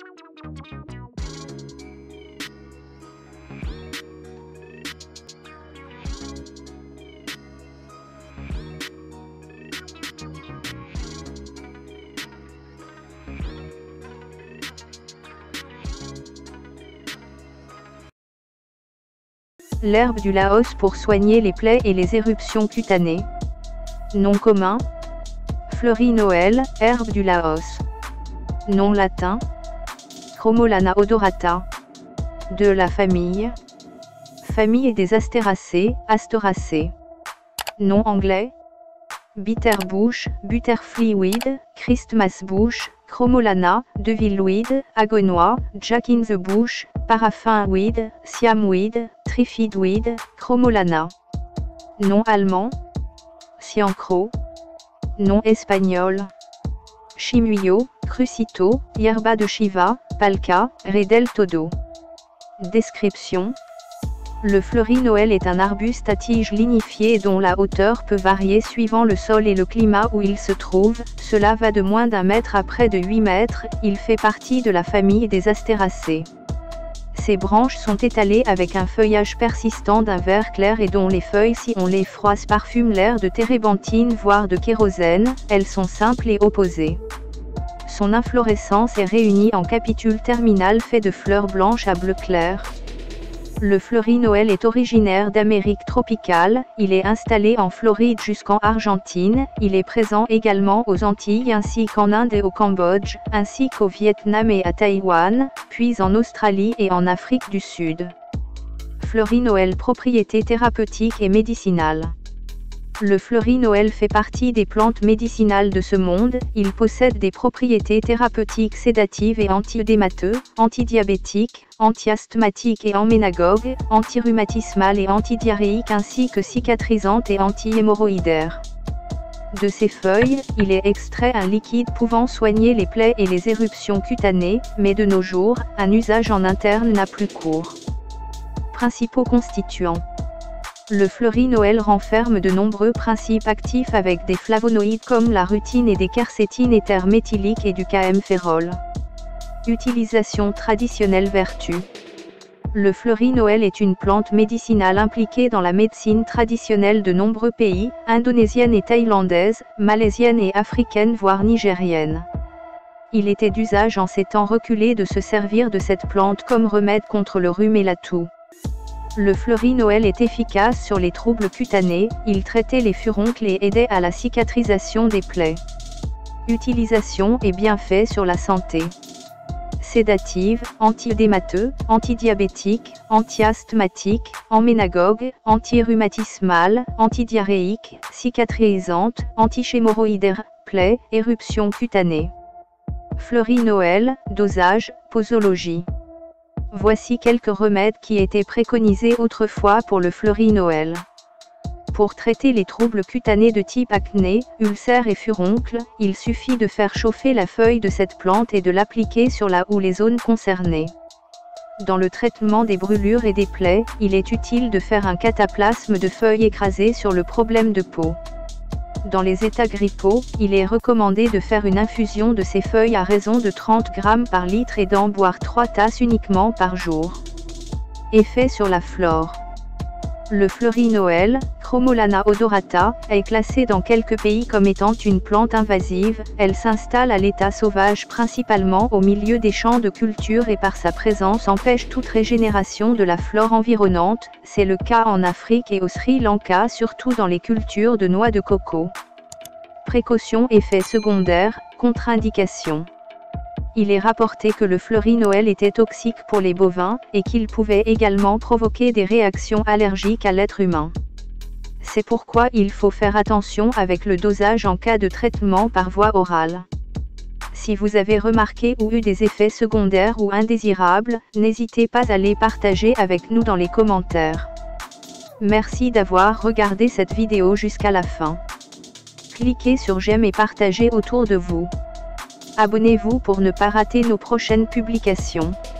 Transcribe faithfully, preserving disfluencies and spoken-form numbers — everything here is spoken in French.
L'herbe du Laos pour soigner les plaies et les éruptions cutanées. Nom commun: Fleurie Noël, herbe du Laos. Nom latin: Chromolana odorata. De la famille: Famille des Astéracées, Astoracées. Nom anglais: Bitterbush, Butterflyweed, Christmas bush, Chromolana, Devilleweed, Agonois, Jack in the bush, Paraffinweed, Siamweed, Trifidweed, Chromolana. Nom allemand: Ciancro. Nom espagnol: Chimuyo, Crucito, Hierba de Chiva, Palca, Redel todo. Description: Le Fleurie Noël est un arbuste à tiges lignifiées dont la hauteur peut varier suivant le sol et le climat où il se trouve, cela va de moins d'un mètre à près de huit mètres, il fait partie de la famille des Astéracées. Ses branches sont étalées avec un feuillage persistant d'un vert clair et dont les feuilles, si on les froisse, parfument l'air de térébenthine voire de kérosène, elles sont simples et opposées. Son inflorescence est réunie en capitule terminale fait de fleurs blanches à bleu clair. Le Fleurie Noël est originaire d'Amérique tropicale, il est installé en Floride jusqu'en Argentine, il est présent également aux Antilles ainsi qu'en Inde et au Cambodge, ainsi qu'au Vietnam et à Taïwan, puis en Australie et en Afrique du Sud. Fleurie Noël, propriétés thérapeutiques et médicinales. Le Fleurie Noël fait partie des plantes médicinales de ce monde, il possède des propriétés thérapeutiques sédatives et anti-œdémateux, antidiabétiques, anti-asthmatiques et emménagogues, anti-rhumatismales et antidiarrhéiques ainsi que cicatrisantes et anti-hémorroïdaires. De ses feuilles, il est extrait un liquide pouvant soigner les plaies et les éruptions cutanées, mais de nos jours, un usage en interne n'a plus cours. Principaux constituants. Le Fleurie Noël renferme de nombreux principes actifs avec des flavonoïdes comme la rutine et des quercétines éthers méthyliques et du kaempférol. Utilisation traditionnelle. Vertu. Le Fleurie Noël est une plante médicinale impliquée dans la médecine traditionnelle de nombreux pays, indonésienne et thaïlandaise, malaisienne et africaine voire nigérienne. Il était d'usage en ces temps reculés de se servir de cette plante comme remède contre le rhume et la toux. Le Fleurie Noël est efficace sur les troubles cutanés, il traitait les furoncles et aidait à la cicatrisation des plaies. Utilisation et bienfaits sur la santé. Sédative, anti-œdémateux, antidiabétique, anti-asthmatique, emménagogue, anti-rhumatismale, antidiarrhéique, cicatrisante, anti-hémorroïdaire, plaies, éruptions cutanées. Fleurie Noël, dosage, posologie. Voici quelques remèdes qui étaient préconisés autrefois pour le Fleurie Noël. Pour traiter les troubles cutanés de type acné, ulcères et furoncles, il suffit de faire chauffer la feuille de cette plante et de l'appliquer sur la ou les zones concernées. Dans le traitement des brûlures et des plaies, il est utile de faire un cataplasme de feuilles écrasées sur le problème de peau. Dans les états grippaux, il est recommandé de faire une infusion de ces feuilles à raison de trente grammes par litre et d'en boire trois tasses uniquement par jour. Effet sur la flore. Le Fleurie Noël, Chromolana odorata, est classé dans quelques pays comme étant une plante invasive, elle s'installe à l'état sauvage principalement au milieu des champs de culture et par sa présence empêche toute régénération de la flore environnante, c'est le cas en Afrique et au Sri Lanka surtout dans les cultures de noix de coco. Précautions. Effets secondaires, contre-indications. Il est rapporté que le Fleurie Noël était toxique pour les bovins, et qu'il pouvait également provoquer des réactions allergiques à l'être humain. C'est pourquoi il faut faire attention avec le dosage en cas de traitement par voie orale. Si vous avez remarqué ou eu des effets secondaires ou indésirables, n'hésitez pas à les partager avec nous dans les commentaires. Merci d'avoir regardé cette vidéo jusqu'à la fin. Cliquez sur j'aime et partagez autour de vous. Abonnez-vous pour ne pas rater nos prochaines publications.